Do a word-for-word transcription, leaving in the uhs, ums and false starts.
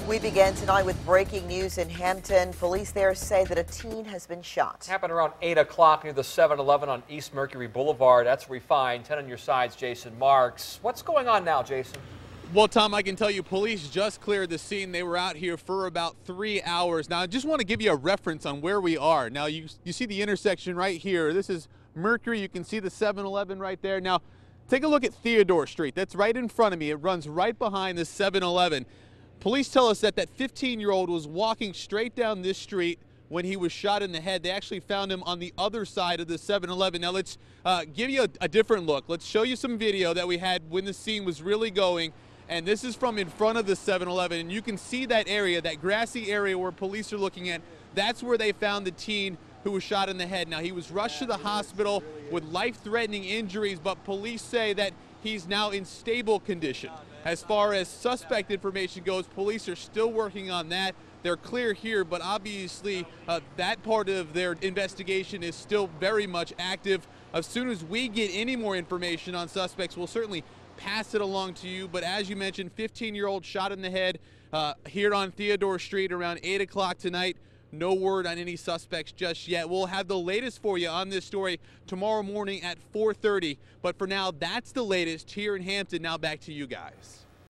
We begin tonight with breaking news in Hampton. Police there say that a teen has been shot. Happened around eight o'clock near the seven eleven on East Mercury Boulevard. That's where we find ten on your sides, Jason Marks. What's going on now, Jason? Well, Tom, I can tell you police just cleared the scene. They were out here for about three hours. Now, I just want to give you a reference on where we are. Now, you, you see the intersection right here. This is Mercury. You can see the seven eleven right there. Now, take a look at Theodore Street. That's right in front of me. It runs right behind the seven eleven. Police tell us that that fifteen-year-old was walking straight down this street when he was shot in the head. They actually found him on the other side of the seven eleven. Now, let's uh, give you a, a different look. Let's show you some video that we had when the scene was really going. And this is from in front of the seven eleven. And you can see that area, that grassy area where police are looking at. That's where they found the teen who was shot in the head. Now, he was rushed to the hospital with life-threatening injuries, but police say that he's now in stable condition. As far as suspect information goes, police are still working on that. They're clear here, but obviously uh, that part of their investigation is still very much active. As soon as we get any more information on suspects, we'll certainly pass it along to you. But as you mentioned, fifteen-year-old shot in the head uh, here on Theodore Street around eight o'clock tonight. No word on any suspects just yet. We'll have the latest for you on this story tomorrow morning at four thirty. But for now, that's the latest here in Hampton. Now back to you guys.